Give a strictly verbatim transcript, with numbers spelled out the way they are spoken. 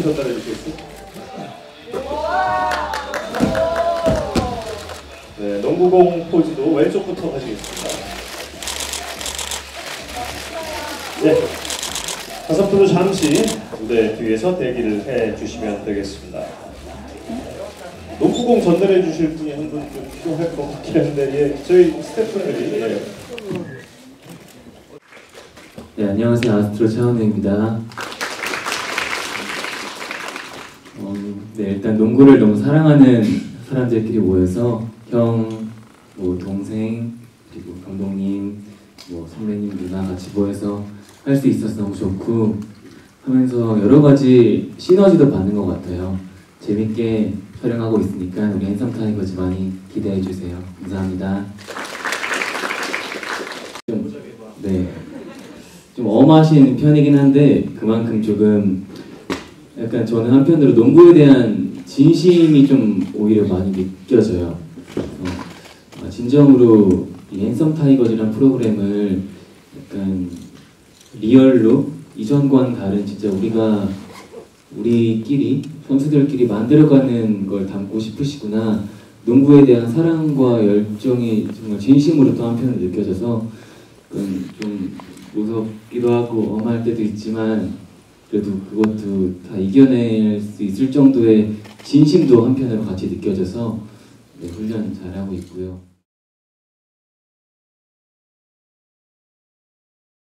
전달해 주시겠어요? 네, 농구공 포즈도 왼쪽부터 가지겠습니다. 네, 다섯 분도 잠시 무대 뒤에서 대기를 해 주시면 되겠습니다. 농구공 전달해 주실 분이 한 분 좀 필요할 것 같긴 한데, 예, 저희 스태프분들이. 예. 네, 안녕하세요. 아스트로 차은우입니다. 어, 네, 일단 농구를 너무 사랑하는 사람들끼리 모여서 형, 뭐 동생, 그리고 감독님, 뭐 선배님, 누나 같이 모여서 할 수 있어서 너무 좋고 하면서 여러 가지 시너지도 받는 것 같아요. 재밌게 촬영하고 있으니까 우리 핸섬 타이거즈 많이 기대해 주세요. 감사합니다. 좀, 네, 좀 엄하신 편이긴 한데 그만큼 조금 약간 저는 한편으로 농구에 대한 진심이 좀 오히려 많이 느껴져요. 어, 진정으로 이 핸섬 타이거즈라는 프로그램을 약간 리얼로 이전과는 다른 진짜 우리가 우리끼리 선수들끼리 만들어가는 걸 담고 싶으시구나, 농구에 대한 사랑과 열정이 정말 진심으로 또 한편으로 느껴져서 좀 무섭기도 하고 엄할 때도 있지만 그래도 그것도 다 이겨낼 수 있을 정도의 진심도 한편으로 같이 느껴져서 네, 훈련 잘하고 있고요.